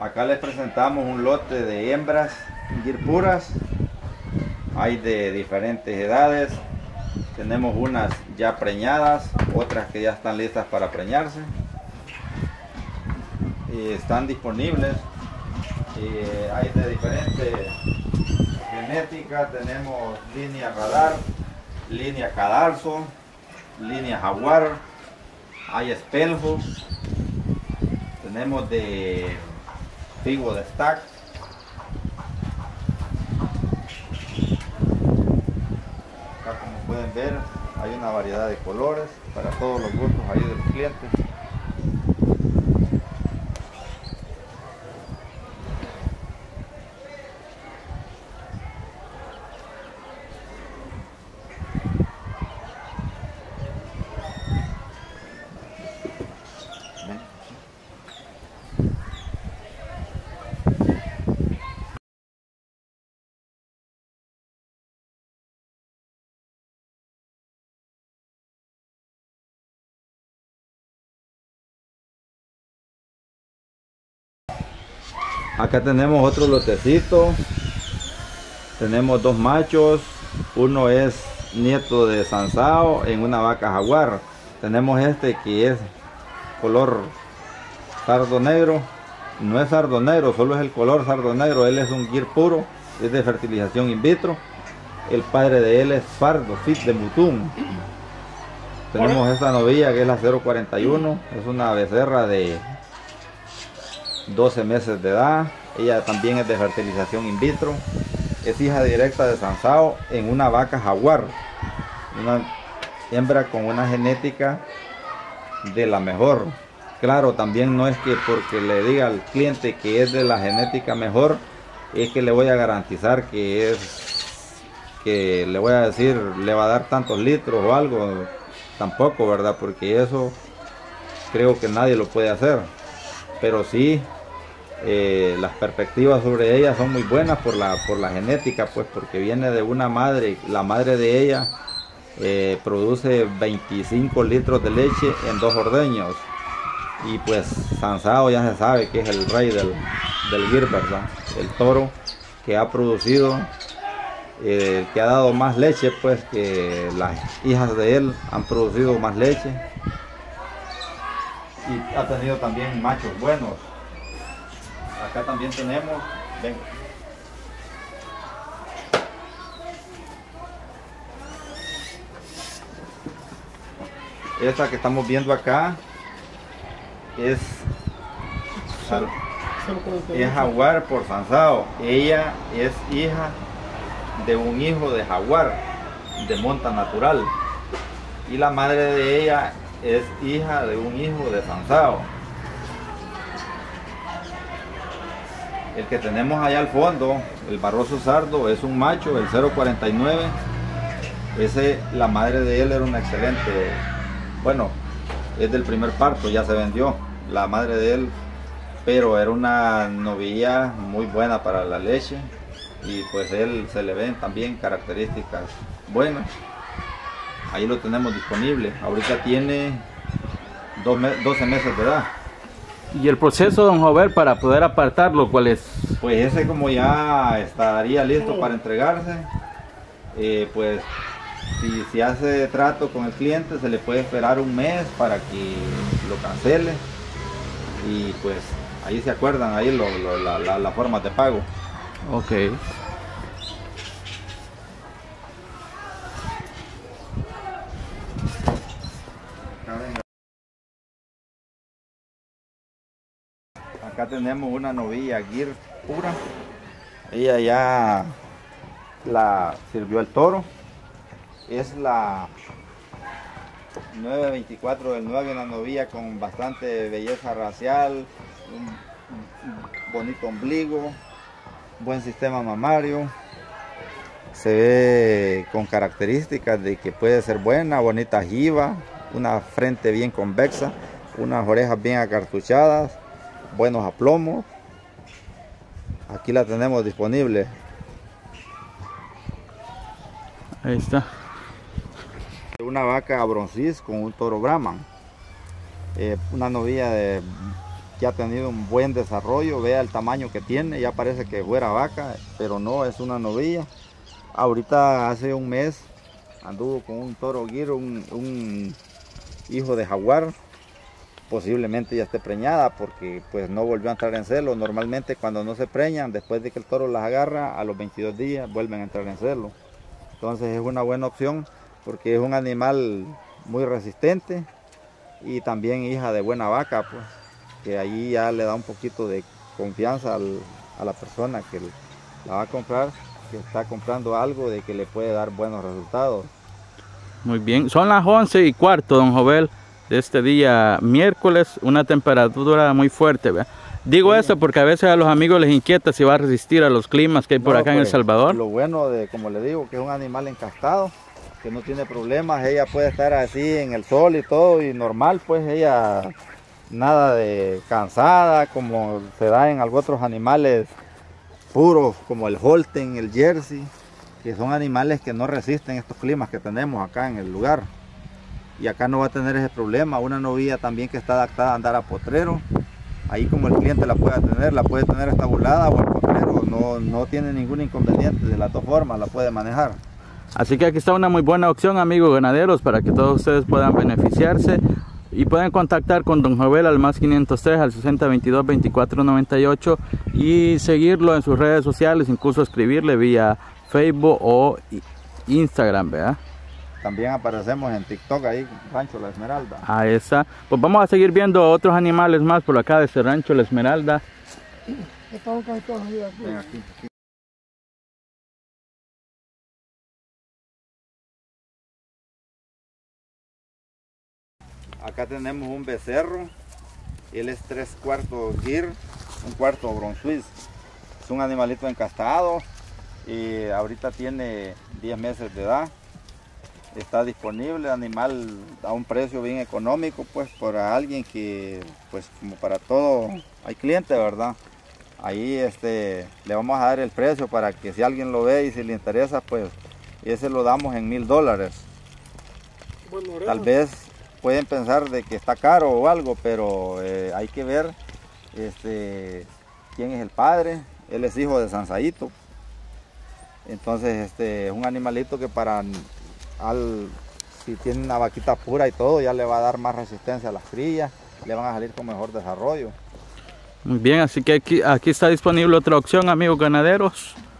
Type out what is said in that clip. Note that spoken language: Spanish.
Acá les presentamos un lote de hembras gir puras. Hay de diferentes edades. Tenemos unas ya preñadas, otras que ya están listas para preñarse. Y están disponibles. Hay de diferentes genéticas. Tenemos línea radar, línea cadalso, línea jaguar. Hay espeljo. Tenemos de figo de stack. Acá, como pueden ver, hay una variedad de colores para todos los gustos ahí de los clientes. Acá tenemos otro lotecito. Tenemos dos machos. Uno es nieto de Sansao en una vaca jaguar. Tenemos este que es color sardo negro. No es sardo negro, solo es el color sardo negro. Él es un gir puro, es de fertilización in vitro. El padre de él es Fardo Fit de Mutum. Tenemos esta novilla que es la 041. Es una becerra de 12 meses de edad. Ella también es de fertilización in vitro. Es hija directa de Sansao en una vaca jaguar. Una hembra con una genética de la mejor. Claro, también no es que porque le diga al cliente que es de la genética mejor, es que le voy a garantizar que le voy a decir, le va a dar tantos litros o algo. Tampoco, ¿verdad? Porque eso creo que nadie lo puede hacer. Pero sí, las perspectivas sobre ella son muy buenas por la genética, pues porque viene de una madre. La madre de ella produce 25 litros de leche en 2 ordeños. Y pues Sansao ya se sabe que es el rey del gir, ¿verdad? El toro que ha producido, que ha dado más leche, pues que las hijas de él han producido más leche. Y ha tenido también machos buenos. Acá también tenemos, ven. Esta que estamos viendo acá es jaguar por Sansao. Ella es hija de un hijo de jaguar de monta natural. Y la madre de ella es hija de un hijo de Sansao. El que tenemos allá al fondo, el Barroso Sardo, es un macho, el 049. La madre de él era una excelente, bueno, es del primer parto, ya se vendió la madre de él, pero era una novilla muy buena para la leche. Y pues él se le ven también características buenas. Ahí lo tenemos disponible. Ahorita tiene 12 meses de edad. ¿Y el proceso, don Jover, para poder apartarlo, cuál es? Pues ese, como ya estaría listo para entregarse, pues si hace trato con el cliente, se le puede esperar un mes para que lo cancele. Y pues ahí se acuerdan ahí la forma de pago. Ok. Acá tenemos una novilla gir pura. Ella ya la sirvió el toro. Es la 924 del 9, una novilla con bastante belleza racial, un bonito ombligo, buen sistema mamario. Se ve con características de que puede ser buena, bonita jiba, una frente bien convexa, unas orejas bien acartuchadas, buenos aplomos. Aquí la tenemos disponible. Ahí está. Una vaca broncis con un toro brahman. Una novilla de que ha tenido un buen desarrollo. Vea el tamaño que tiene, ya parece que fuera vaca, pero no, es una novilla. Ahorita hace un mes anduvo con un toro guiro, un hijo de jaguar. Posiblemente ya esté preñada porque pues no volvió a entrar en celo. Normalmente cuando no se preñan, después de que el toro las agarra, a los 22 días vuelven a entrar en celo. Entonces es una buena opción porque es un animal muy resistente y también hija de buena vaca, pues, que ahí ya le da un poquito de confianza a la persona que la va a comprar, que está comprando algo de que le puede dar buenos resultados. Muy bien, son las 11:15, don Jovel, de este día miércoles, una temperatura muy fuerte, ¿verdad? Digo eso porque a veces a los amigos les inquieta si va a resistir a los climas que hay por acá en El Salvador. Lo bueno de, como le digo, que es un animal encastado, que no tiene problemas. Ella puede estar así en el sol y todo y normal, pues ella nada de cansada como se da en algunos otros animales puros como el Holstein, el Jersey, que son animales que no resisten estos climas que tenemos acá en el lugar. Y acá no va a tener ese problema. Una novilla también que está adaptada a andar a potrero, ahí como el cliente la puede tener hasta volada o al potrero, no tiene ningún inconveniente, de las dos formas la puede manejar. Así que aquí está una muy buena opción, amigos ganaderos, para que todos ustedes puedan beneficiarse y pueden contactar con don Jovel al más 503 al 6022 2498 y seguirlo en sus redes sociales, incluso escribirle vía Facebook o Instagram, ¿verdad? También aparecemos en TikTok ahí, Rancho La Esmeralda. A esa. Pues vamos a seguir viendo otros animales más por acá de este Rancho La Esmeralda. Ven aquí. Acá tenemos un becerro, él es 3/4 gir, 1/4 bron suizo. Es un animalito encastado y ahorita tiene 10 meses de edad. Está disponible, animal a un precio bien económico, pues para alguien que, pues como para todo, hay cliente, ¿verdad? Ahí le vamos a dar el precio para que si alguien lo ve y si le interesa, pues ese lo damos en $1000. Bueno, tal vez pueden pensar de que está caro o algo, pero hay que ver quién es el padre. Él es hijo de Sansaito. Entonces es un animalito que si tiene una vaquita pura y todo, ya le va a dar más resistencia a las crías, le van a salir con mejor desarrollo. Muy bien, así que aquí está disponible otra opción, amigos ganaderos.